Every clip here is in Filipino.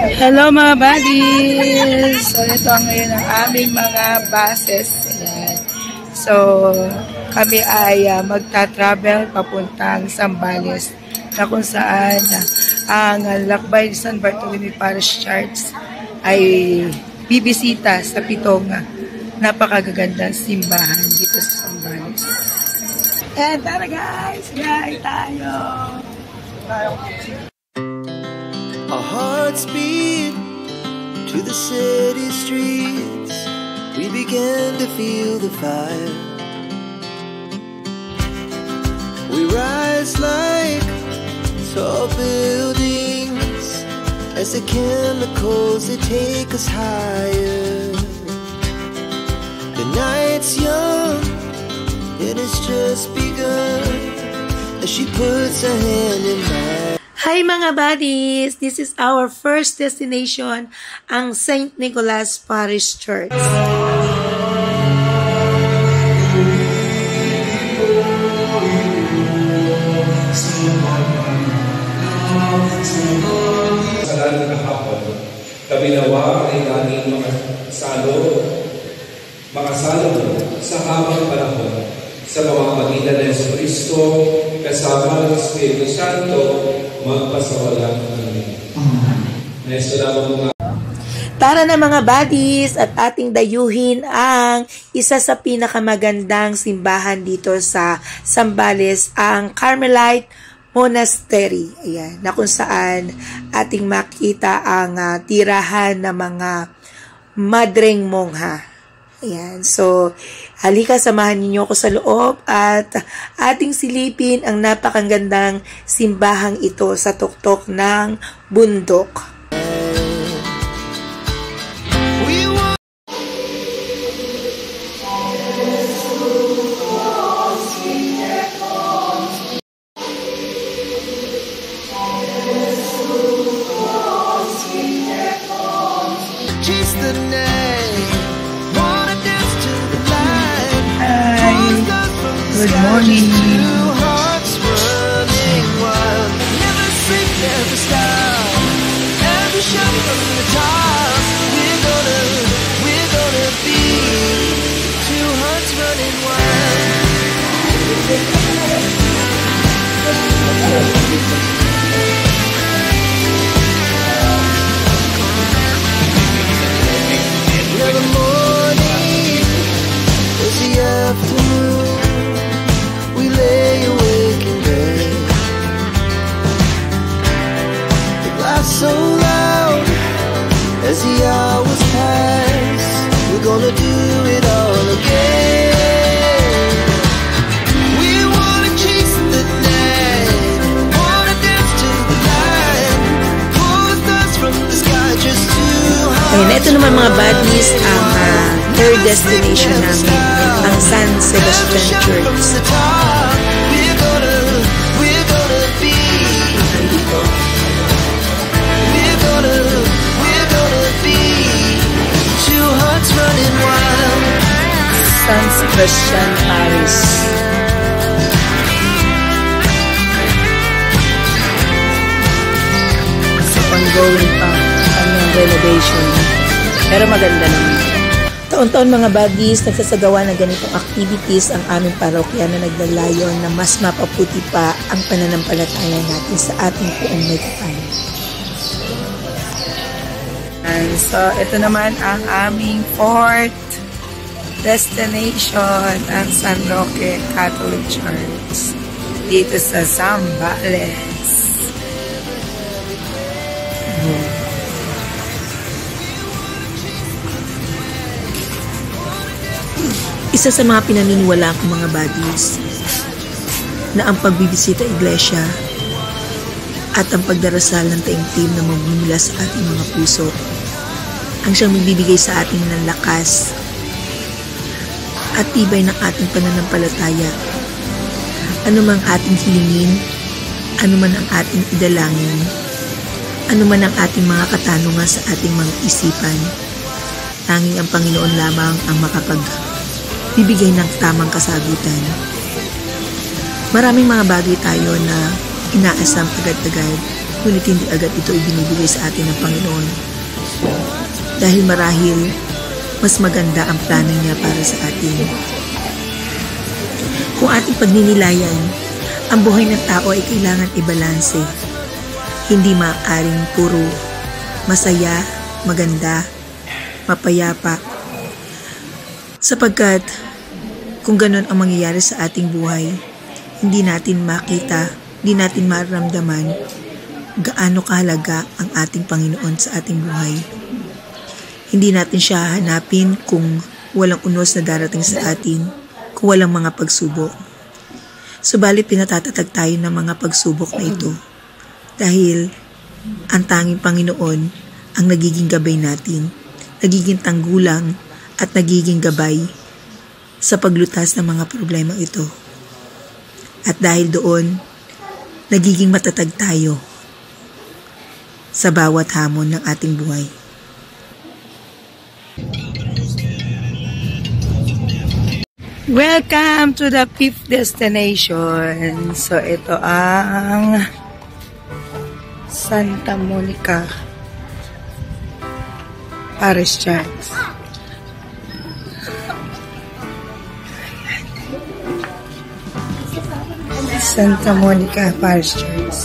Hello mga buddies! So ito ngayon ang aming mga buses. Ayan. So kami ay magta-travel papuntang Zambales na kung saan ang Lakbay San Bartolome Parish Church ay bibisita sa pitong napakagagandang simbahan dito sa Zambales. And tara guys! Gaya tayo! Our hearts beat to the city streets. We began to feel the fire. We rise like tall buildings as the chemicals they take us higher. The night's young, it has just begun as she puts her hand in mine. Hi mga buddies! This is our first destination, ang St. Nicholas Parish Church. Sa lahat ng hapon, kami nawa ay nanging makasalo sa habang panahon sa pamamagitan ng Jesucristo kasama ng Espiritu Santo magpasawalang amin. Tara na mga buddies at ating dayuhin ang isa sa pinakamagandang simbahan dito sa Zambales, ang Carmelite Monastery. Ayan, na kung saan ating makita ang tirahan ng mga madreng mongha. Ayan, so halika, samahan ninyo ako sa loob at ating silipin ang napakagandang simbahang ito sa tuktok ng bundok. Good morning. So loud as the hours pass, we're gonna do it all again. We wanna chase the night, wanna dance to the light, pull the stars from the sky just too high. Ayun, ito naman mga buddies ang third destination namin, ang San Sebastian Church. San Sebastian Parish. So, ongoing pa ang renovation. Pero maganda naman. Taon-taon mga buddies, nagsasagawa ng ganitong activities ang aming parokya na naglalayon na mas mapaputi pa ang pananampalataya natin sa ating buong Maykapan. So, ito naman ang aming fourth destination, ang San Roque Catholic Church dito sa Zambales. Isa sa mga pinaniniwala ko mga buddies na ang pagbibisita iglesia at ang pagdarasal ng taimtim na magmumula sa ating mga puso ang siyang magbibigay sa ating ng lakas at tibay ng ating pananampalataya. Ano mang ating hilingin, ano man ang ating idalangin, ano man ang ating mga katanungan sa ating mga isipan, tanging ang Panginoon lamang ang makapagbibigay ng tamang kasagutan. Maraming mga bagay tayo na inaasam agad-agad ngunit hindi agad ito ibinibigay sa atin ng Panginoon. Dahil marahil, mas maganda ang plano niya para sa atin. Kung ating pagninilayan, ang buhay ng tao ay kailangan ibalanse. Hindi maaaring puro masaya, maganda, mapayapa. Sapagkat kung ganun ang mangyayari sa ating buhay, hindi natin makita, hindi natin maramdaman gaano kahalaga ang ating Panginoon sa ating buhay. Hindi natin siya hanapin kung walang unos na darating sa atin, kung walang mga pagsubok. Subalit pinatatatag tayo ng mga pagsubok na ito dahil ang tanging Panginoon ang nagiging gabay natin, nagiging tanggulang at nagiging gabay sa paglutas ng mga problema ito. At dahil doon, nagiging matatag tayo sa bawat hamon ng ating buhay. Welcome to the 5th destination. So, ito ang Santa Monica Parish Church. Santa Monica Parish Church.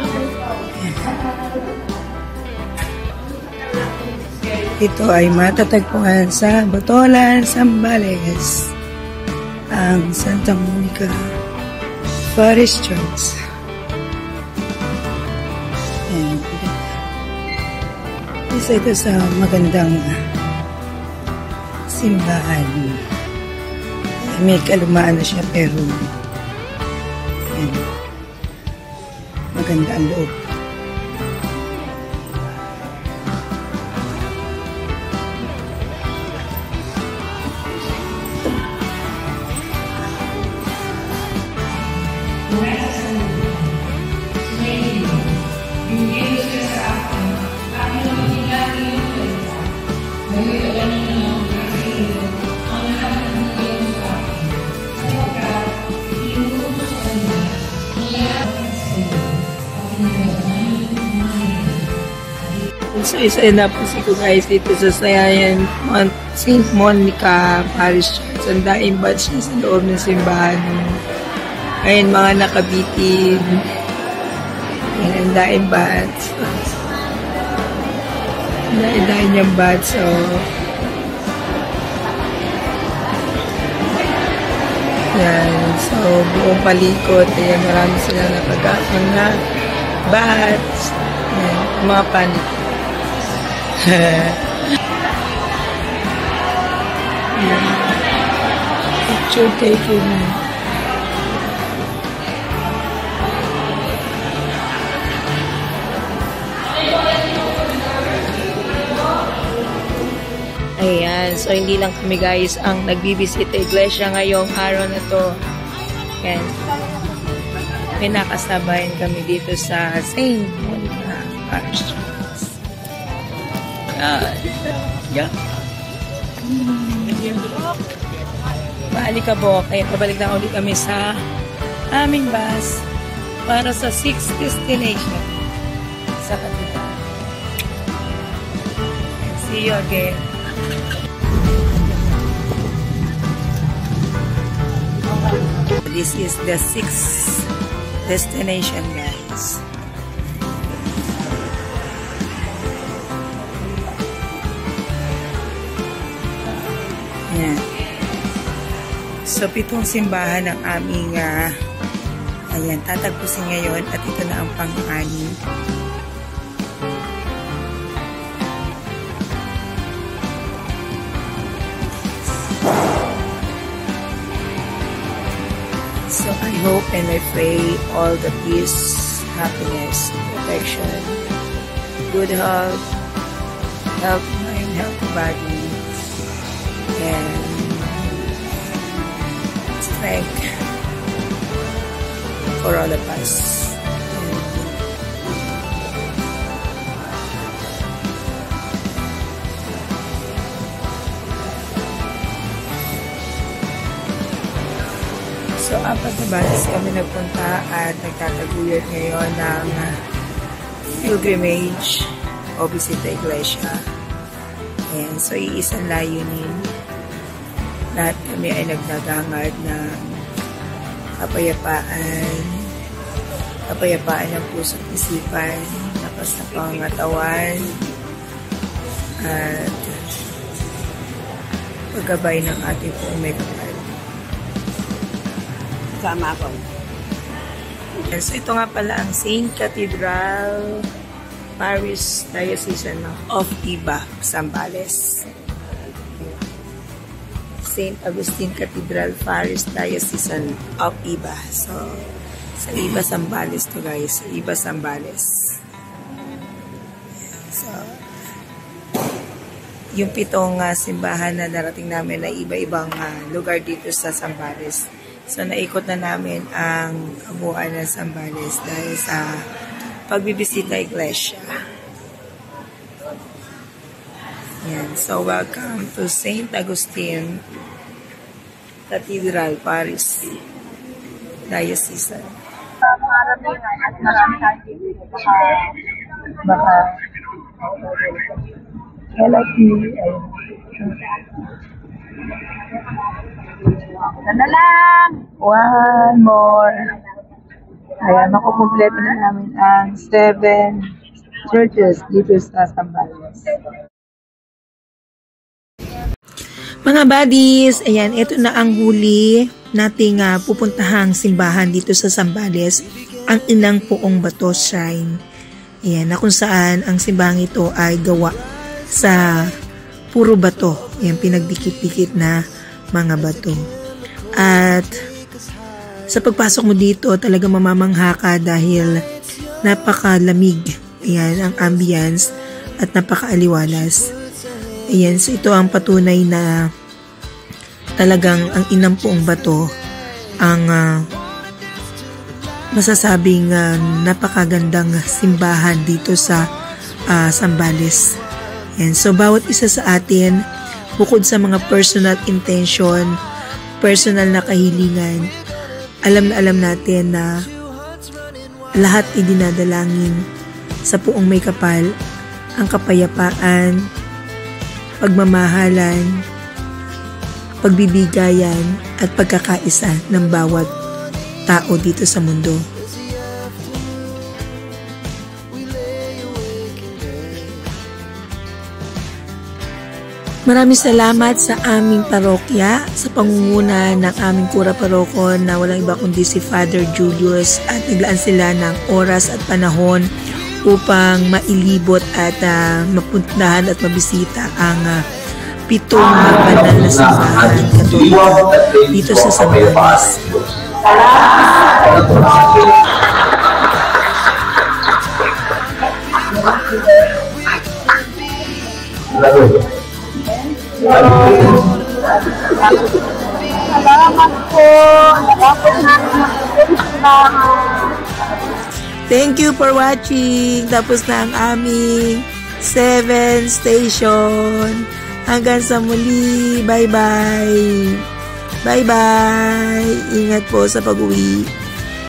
Ito ay matatagpuan sa Botolan, Zambales. Ang Santa Monica Parish Church. Isa ito sa magandang simbahan. May kalumaan na siya pero maganda ang loob. So, isa na po ko guys dito sa Sayayan St. Monica Parish Church. Ang daing batch na sa loob ng simbahan. Ayun, mga nakabitin. Ayun, ang daing batch. Daing niyang batch. So, yan. So, buong palikot. Ayan, marami sila napagakon na batch. Ayan, mga panik. Picture taking. Ayan, so hindi lang kami guys ang nagbibisita iglesia ngayong araw na to. Ayan. May nakasabayan kami dito sa St. Monica Parish Church. Yeah. Maalikabok. Kaya pabalik na ulit kami sa aming bus para sa 6th destination sa Katita. See you again. This is the 6th destination, guys. Ayan. So, 7 simbahan ang aming ayan, tatagpusin ngayon at ito na ang pang-anim. So, I hope and I pray all the peace, happiness, protection, good health, healthy mind, healthy body, and strength for all of us. So, 4 na basis kami nagpunta at nagtataguyod ngayon ng pilgrimage o bisita iglesia. Ayan, so iisang layunin. Lahat kami ay nagdadangad na kapayapaan ng puso't isipan, lakas na pangangatawan, at paggabay ng ating poong may kapal. Sama ako. So ito nga pala ang St. Cathedral Parish Diocese of Iba, Zambales. St. Augustine Cathedral Parish Diocese of Iba. So, sa Iba, Zambales to guys. Sa Iba, Zambales. So, yung 7 simbahan na narating namin na iba-ibang lugar dito sa Zambales. So, naikot na namin ang kabuuan ng Zambales dahil sa pagbibisita iglesia. Yan. So, welcome to St. Augustine Cathedral, Paris, Diocese. Maramihan at marami tayong baka LIT na lang. One more. Ayan, makukumpleto na namin ang 7 churches dito sa Zambales. Mga buddies, ayan, ito na ang huli nating pupuntahang simbahan dito sa Zambales, ang Inang Poong Bato Shrine. Ayan, na kung saan ang simbahan ito ay gawa sa puro bato. Ayan, pinagdikit-dikit na mga bato. At sa pagpasok mo dito, talaga mamamangha ka dahil napakalamig. Ayan, ang ambience at napakaaliwalas. Ayan, so ito ang patunay na talagang ang Inang Poong Bato ang masasabing napakagandang simbahan dito sa Zambales. Ayan, so bawat isa sa atin, bukod sa mga personal intention, personal na kahilingan, alam na alam natin na lahat idinadalangin sa Poong May Kapal, ang kapayapaan, pagmamahalan, pagbibigayan, at pagkakaisa ng bawat tao dito sa mundo. Maraming salamat sa aming parokya, sa pangunguna ng aming kura paroko na walang iba kundi si Father Julius, at naglaan sila ng oras at panahon upang mailibot at mapuntahan at mabisita ang 7 banal na simbahan Katoliko dito sa Zambales. Salamat po. Thank you for watching. Tapos na ang aming 7 station. Hanggang sa muli. Bye-bye. Bye-bye. Ingat po sa pag-uwi.